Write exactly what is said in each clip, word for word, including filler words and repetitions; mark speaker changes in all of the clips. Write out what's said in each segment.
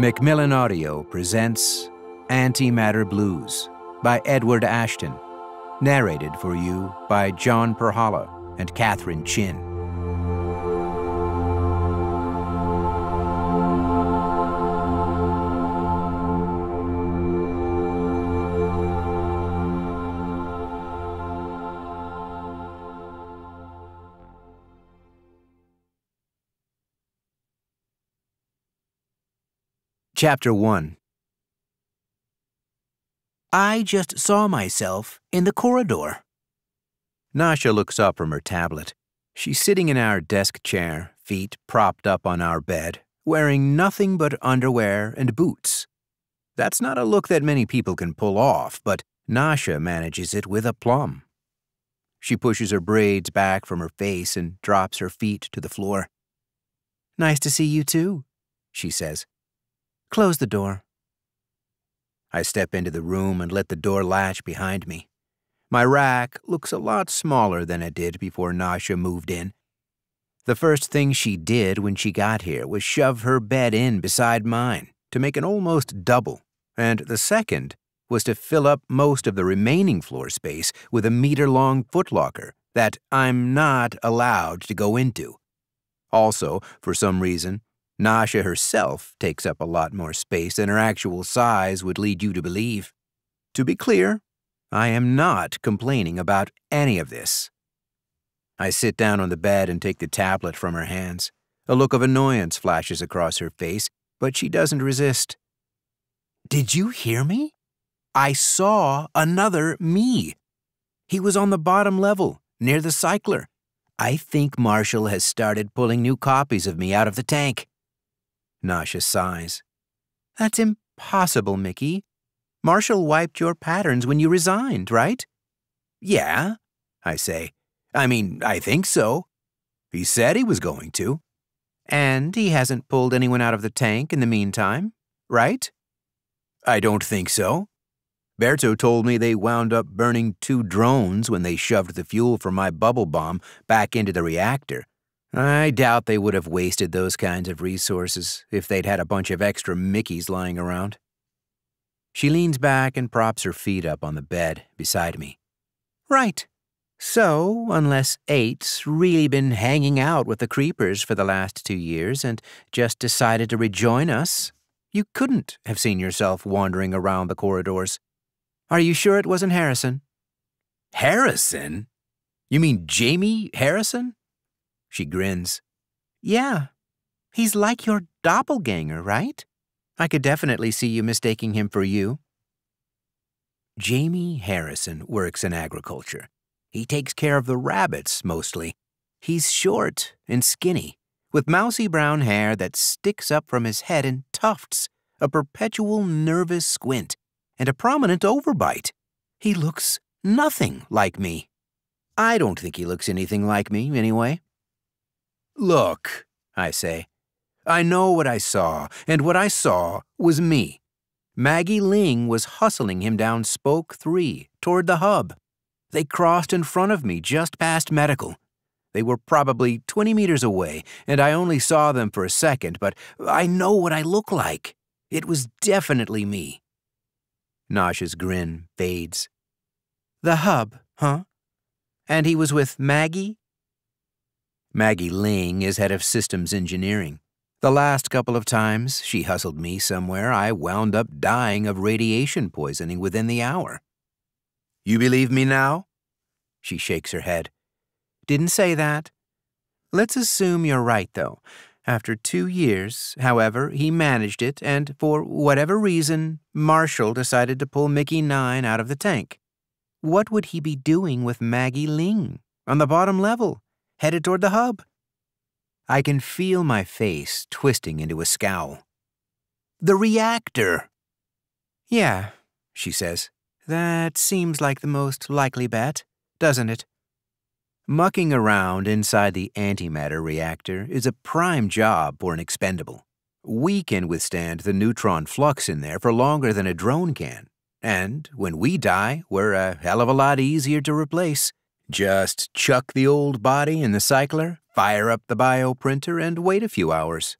Speaker 1: Macmillan Audio presents Antimatter Blues by Edward Ashton, narrated for you by John Pirhalla and Katharine Chin. Chapter one. I just saw myself in the corridor. Nasha looks up from her tablet. She's sitting in our desk chair, feet propped up on our bed, wearing nothing but underwear and boots. That's not a look that many people can pull off, but Nasha manages it with aplomb. She pushes her braids back from her face and drops her feet to the floor. "Nice to see you too," she says. "Close the door." I step into the room and let the door latch behind me. My rack looks a lot smaller than it did before Nasha moved in. The first thing she did when she got here was shove her bed in beside mine to make an almost double, and the second was to fill up most of the remaining floor space with a meter-long footlocker that I'm not allowed to go into. Also, for some reason, Nasha herself takes up a lot more space than her actual size would lead you to believe. To be clear, I am not complaining about any of this. I sit down on the bed and take the tablet from her hands. A look of annoyance flashes across her face, but she doesn't resist. "Did you hear me? I saw another me. He was on the bottom level, near the cycler. I think Marshall has started pulling new copies of me out of the tank." Nasha sighs. "That's impossible, Mickey. Marshall wiped your patterns when you resigned, right?" "Yeah," I say. "I mean, I think so. He said he was going to." "And he hasn't pulled anyone out of the tank in the meantime, right?" "I don't think so. Berto told me they wound up burning two drones when they shoved the fuel from my bubble bomb back into the reactor. I doubt they would have wasted those kinds of resources if they'd had a bunch of extra Mickeys lying around." She leans back and props her feet up on the bed beside me. "Right. So, unless Eight's really been hanging out with the creepers for the last two years and just decided to rejoin us, you couldn't have seen yourself wandering around the corridors. Are you sure it wasn't Harrison?" "Harrison? You mean Jamie Harrison?" She grins. "Yeah. He's like your doppelganger, right? I could definitely see you mistaking him for you." Jamie Harrison works in agriculture. He takes care of the rabbits, mostly. He's short and skinny, with mousy brown hair that sticks up from his head in tufts, a perpetual nervous squint, and a prominent overbite. He looks nothing like me. I don't think he looks anything like me, anyway. "Look," I say, "I know what I saw, and what I saw was me. Maggie Ling was hustling him down spoke three, toward the hub. They crossed in front of me just past medical. They were probably twenty meters away, and I only saw them for a second, but I know what I look like. It was definitely me." Nasha's grin fades. "The hub, huh? And he was with Maggie?" Maggie Ling is head of systems engineering. The last couple of times she hustled me somewhere, I wound up dying of radiation poisoning within the hour. "You believe me now?" She shakes her head. "Didn't say that. Let's assume you're right, though. After two years, however, he managed it, and for whatever reason, Marshall decided to pull Mickey nine out of the tank. What would he be doing with Maggie Ling on the bottom level, headed toward the hub?" I can feel my face twisting into a scowl. "The reactor." "Yeah," she says. "That seems like the most likely bet, doesn't it?" Mucking around inside the antimatter reactor is a prime job for an expendable. We can withstand the neutron flux in there for longer than a drone can. And when we die, we're a hell of a lot easier to replace. Just chuck the old body in the cycler, fire up the bioprinter, and wait a few hours.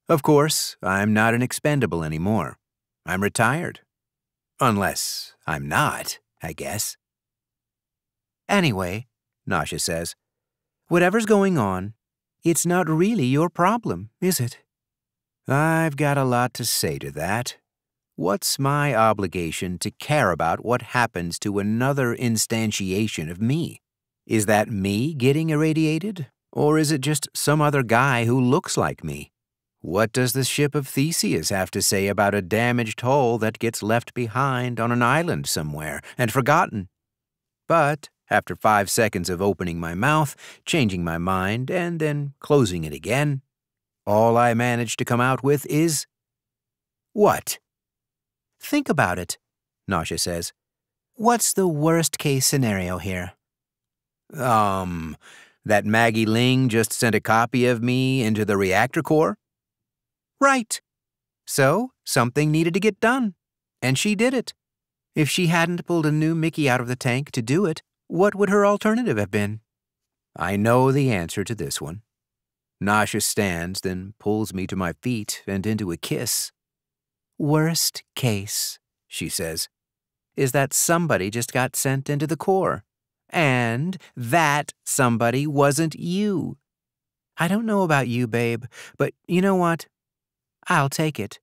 Speaker 1: Of course, I'm not an expendable anymore. I'm retired. Unless I'm not, I guess. Anyway, Nasha says, whatever's going on, it's not really your problem, is it? I've got a lot to say to that. What's my obligation to care about what happens to another instantiation of me? Is that me getting irradiated? Or is it just some other guy who looks like me? What does the ship of Theseus have to say about a damaged hull that gets left behind on an island somewhere and forgotten? But after five seconds of opening my mouth, changing my mind, and then closing it again, all I manage to come out with is, what? Think about it, Nasha says. What's the worst-case scenario here? Um, that Maggie Ling just sent a copy of me into the reactor core? Right. So, something needed to get done, and she did it. If she hadn't pulled a new Mickey out of the tank to do it, what would her alternative have been? I know the answer to this one. Nasha stands, then pulls me to my feet and into a kiss. Worst case, she says, is that somebody just got sent into the core. And that somebody wasn't you. I don't know about you, babe, but you know what? I'll take it.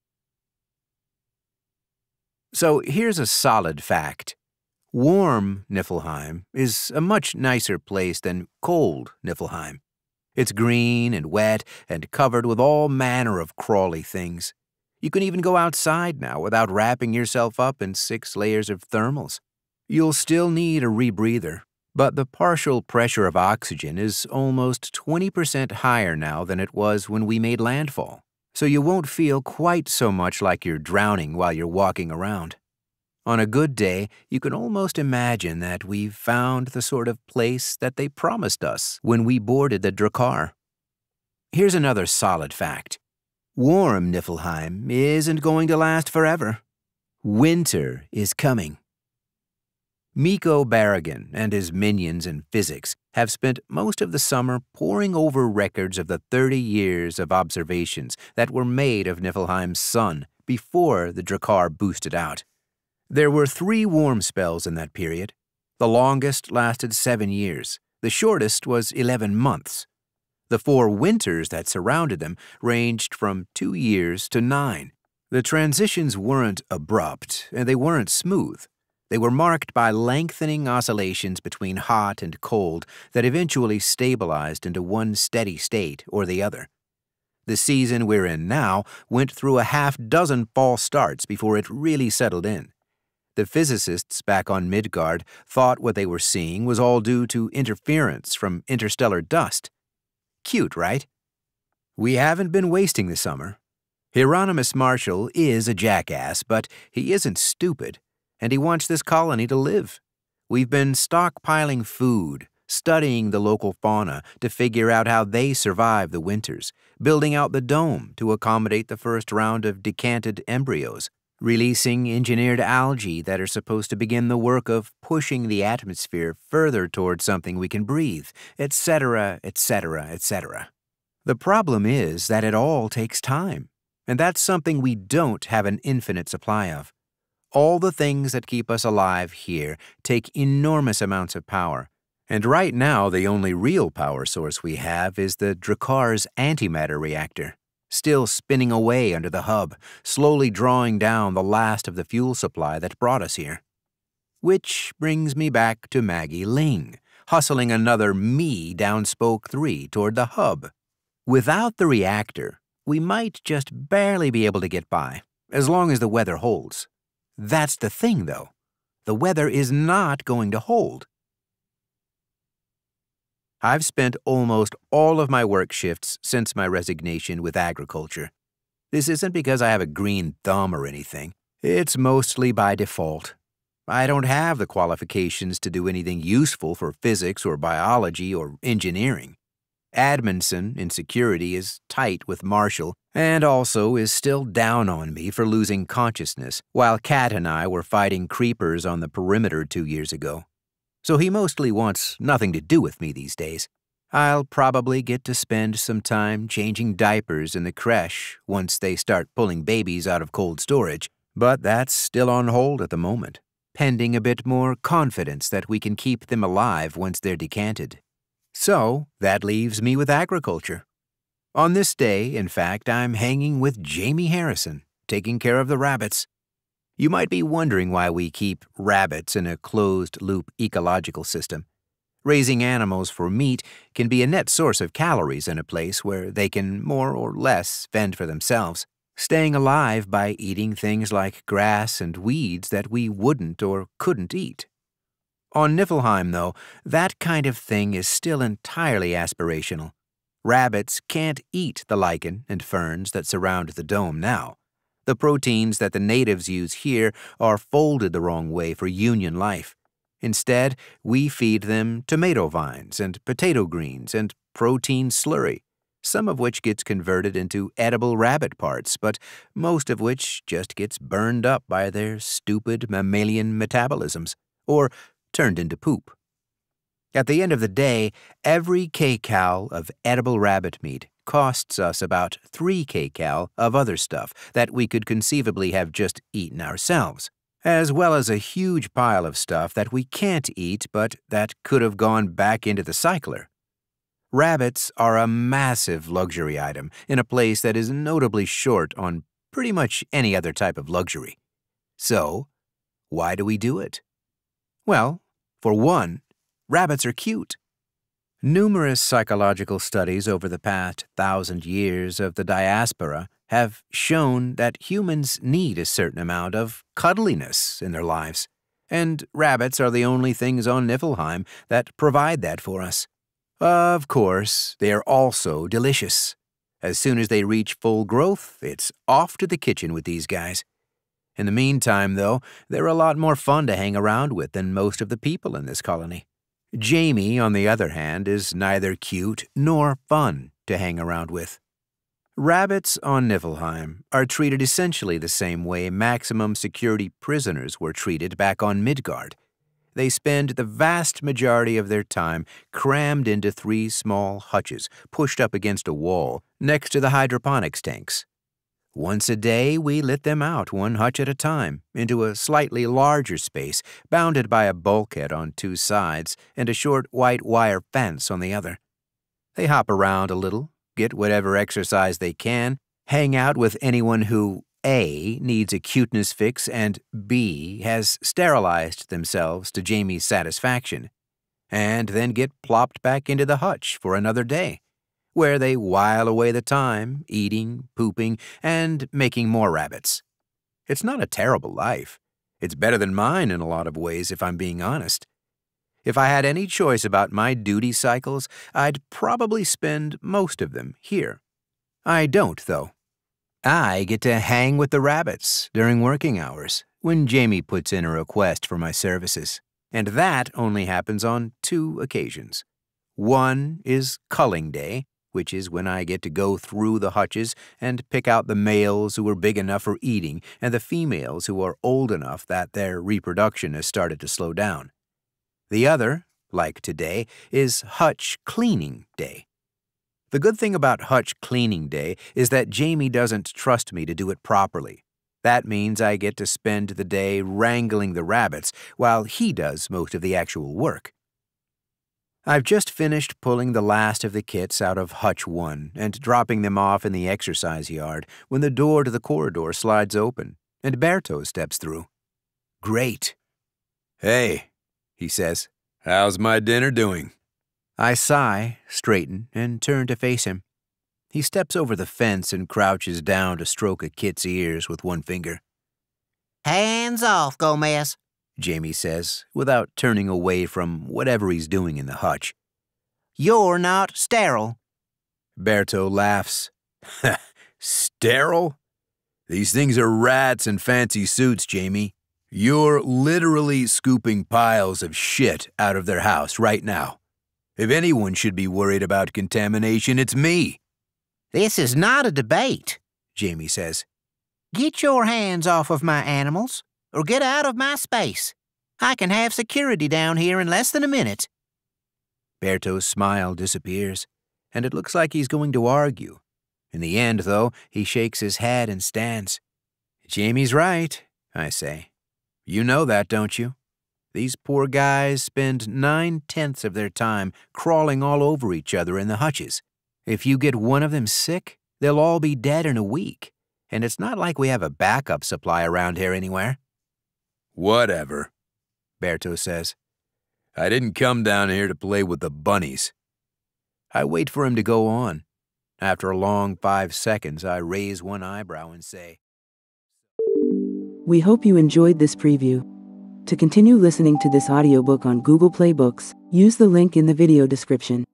Speaker 1: So here's a solid fact. Warm Niflheim is a much nicer place than cold Niflheim. It's green and wet and covered with all manner of crawly things. You can even go outside now without wrapping yourself up in six layers of thermals. You'll still need a rebreather, but the partial pressure of oxygen is almost twenty percent higher now than it was when we made landfall, so you won't feel quite so much like you're drowning while you're walking around. On a good day, you can almost imagine that we've found the sort of place that they promised us when we boarded the Drakkar. Here's another solid fact. Warm Niflheim isn't going to last forever. Winter is coming. Mikko Barragan and his minions in physics have spent most of the summer poring over records of the thirty years of observations that were made of Niflheim's sun before the Drakkar boosted out. There were three warm spells in that period. The longest lasted seven years. The shortest was eleven months. The four winters that surrounded them ranged from two years to nine. The transitions weren't abrupt, and they weren't smooth. They were marked by lengthening oscillations between hot and cold that eventually stabilized into one steady state or the other. The season we're in now went through a half dozen false starts before it really settled in. The physicists back on Midgard thought what they were seeing was all due to interference from interstellar dust. Cute, right? We haven't been wasting the summer. Hieronymus Marshall is a jackass, but he isn't stupid, and he wants this colony to live. We've been stockpiling food, studying the local fauna to figure out how they survive the winters, building out the dome to accommodate the first round of decanted embryos, releasing engineered algae that are supposed to begin the work of pushing the atmosphere further towards something we can breathe, et cetera, et cetera, et cetera. The problem is that it all takes time, and that's something we don't have an infinite supply of. All the things that keep us alive here take enormous amounts of power, and right now the only real power source we have is the Drakkar's antimatter reactor, still spinning away under the hub, slowly drawing down the last of the fuel supply that brought us here. Which brings me back to Maggie Ling, hustling another me down spoke three toward the hub. Without the reactor, we might just barely be able to get by, as long as the weather holds. That's the thing, though. The weather is not going to hold. I've spent almost all of my work shifts since my resignation with agriculture. This isn't because I have a green thumb or anything. It's mostly by default. I don't have the qualifications to do anything useful for physics or biology or engineering. Admonson in security is tight with Marshall and also is still down on me for losing consciousness while Kat and I were fighting creepers on the perimeter two years ago. So he mostly wants nothing to do with me these days. I'll probably get to spend some time changing diapers in the creche once they start pulling babies out of cold storage, but that's still on hold at the moment, pending a bit more confidence that we can keep them alive once they're decanted. So that leaves me with agriculture. On this day, in fact, I'm hanging with Jamie Harrison, taking care of the rabbits. You might be wondering why we keep rabbits in a closed-loop ecological system. Raising animals for meat can be a net source of calories in a place where they can more or less fend for themselves, staying alive by eating things like grass and weeds that we wouldn't or couldn't eat. On Niflheim, though, that kind of thing is still entirely aspirational. Rabbits can't eat the lichen and ferns that surround the dome now. The proteins that the natives use here are folded the wrong way for union life. Instead, we feed them tomato vines and potato greens and protein slurry, some of which gets converted into edible rabbit parts, but most of which just gets burned up by their stupid mammalian metabolisms, or turned into poop. At the end of the day, every kcal of edible rabbit meat costs us about three kcal of other stuff that we could conceivably have just eaten ourselves, as well as a huge pile of stuff that we can't eat but that could have gone back into the cycler. Rabbits are a massive luxury item in a place that is notably short on pretty much any other type of luxury. So, why do we do it? Well, for one, rabbits are cute. Numerous psychological studies over the past thousand years of the diaspora have shown that humans need a certain amount of cuddliness in their lives, and rabbits are the only things on Niflheim that provide that for us. Of course, they are also delicious. As soon as they reach full growth, it's off to the kitchen with these guys. In the meantime, though, they're a lot more fun to hang around with than most of the people in this colony. Jamie, on the other hand, is neither cute nor fun to hang around with. Rabbits on Niflheim are treated essentially the same way maximum security prisoners were treated back on Midgard. They spend the vast majority of their time crammed into three small hutches pushed up against a wall next to the hydroponics tanks. Once a day, we let them out one hutch at a time into a slightly larger space bounded by a bulkhead on two sides and a short white wire fence on the other. They hop around a little, get whatever exercise they can, hang out with anyone who A, needs a cuteness fix, and B, has sterilized themselves to Jamie's satisfaction, and then get plopped back into the hutch for another day, where they while away the time, eating, pooping, and making more rabbits. It's not a terrible life. It's better than mine in a lot of ways, if I'm being honest. If I had any choice about my duty cycles, I'd probably spend most of them here. I don't, though. I get to hang with the rabbits during working hours when Jamie puts in a request for my services, and that only happens on two occasions. One is culling day, which is when I get to go through the hutches and pick out the males who are big enough for eating and the females who are old enough that their reproduction has started to slow down. The other, like today, is hutch cleaning day. The good thing about hutch cleaning day is that Jamie doesn't trust me to do it properly. That means I get to spend the day wrangling the rabbits while he does most of the actual work. I've just finished pulling the last of the kits out of hutch one and dropping them off in the exercise yard when the door to the corridor slides open and Berto steps through. Great.
Speaker 2: Hey, he says, how's my dinner doing?
Speaker 1: I sigh, straighten, and turn to face him. He steps over the fence and crouches down to stroke a kit's ears with one finger.
Speaker 3: Hands off, Gomez,
Speaker 1: Jamie says, without turning away from whatever he's doing in the hutch.
Speaker 3: You're not sterile.
Speaker 1: Berto laughs.
Speaker 2: Sterile? These things are rats in fancy suits, Jamie. You're literally scooping piles of shit out of their house right now. If anyone should be worried about contamination, it's me.
Speaker 3: This is not a debate,
Speaker 1: Jamie says.
Speaker 3: Get your hands off of my animals, or get out of my space. I can have security down here in less than a minute.
Speaker 1: Berto's smile disappears, and it looks like he's going to argue. In the end, though, he shakes his head and stands. Jamie's right, I say. You know that, don't you? These poor guys spend nine-tenths of their time crawling all over each other in the hutches. If you get one of them sick, they'll all be dead in a week, and it's not like we have a backup supply around here anywhere.
Speaker 2: Whatever,
Speaker 1: Berto says.
Speaker 2: I didn't come down here to play with the bunnies.
Speaker 1: I wait for him to go on. After a long five seconds, I raise one eyebrow and say,
Speaker 4: We hope you enjoyed this preview. To continue listening to this audiobook on Google Play Books, use the link in the video description.